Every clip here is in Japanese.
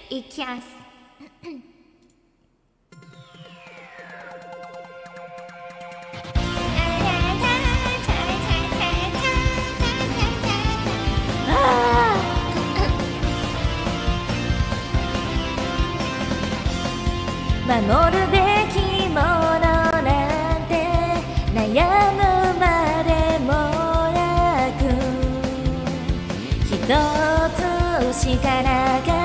いきます。守るべきものなんて悩むまでもなく、一つしかなか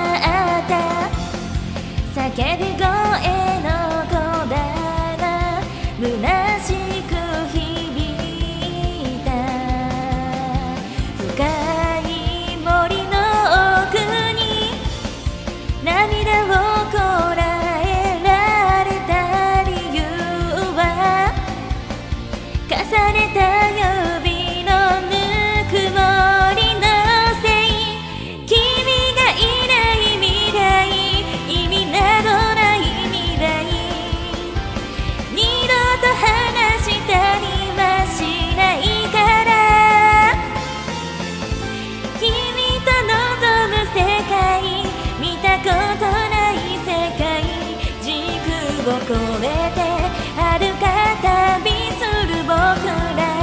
った叫び声の小玉、虚しく響いた。深い森の奥に涙をこら重ねた指のぬくもりのせい、君がいない未来、意味などない未来、二度と話したりはしないから。君と望む世界、見たことない世界、軸を越えて遥か旅する僕ら。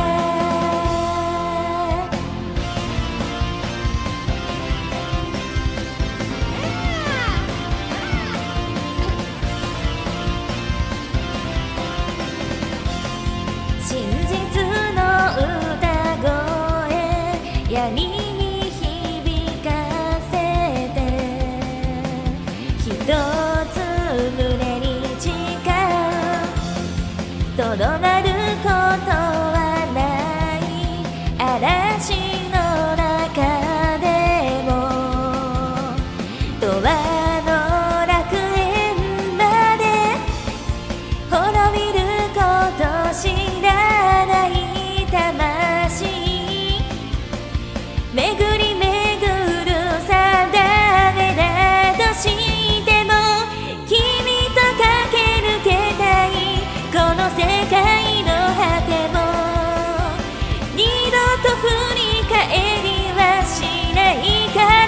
真実の歌声、闇に響かせて、一つ胸に誓う、とどまることはない。嵐の中でも永遠の楽園まで滅びること知らない魂、巡り巡る定めだとしても、君と駆け抜けたいこの世界の果ても。二度と振り返りはしないから。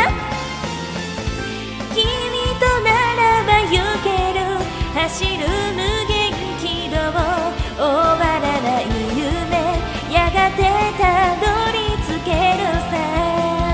君とならば行ける、走る無限軌道、終わらない夢、やがてたどり着けるさ。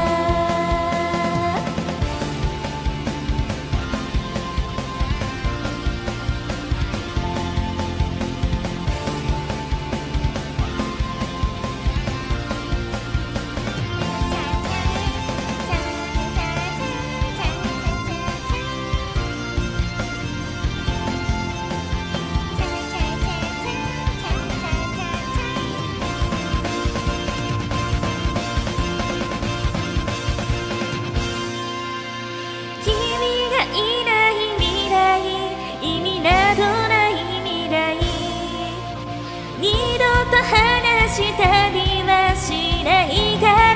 話したりはしないから。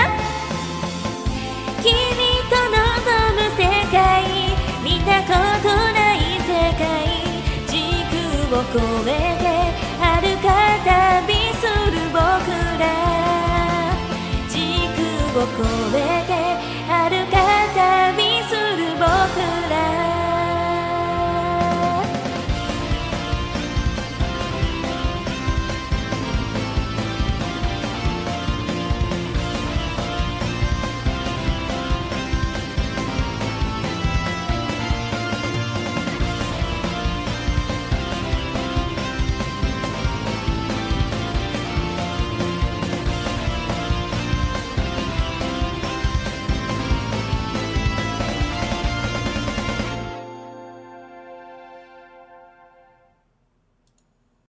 君と望む世界、見たことない世界、軸を越えて遥か旅する僕ら、軸を越えて